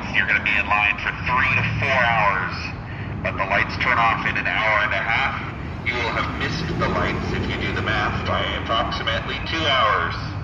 you're going to be in line for 3 to 4 hours. But the lights turn off in an hour and a half. You will have missed the lights, if you do the math, by approximately 2 hours.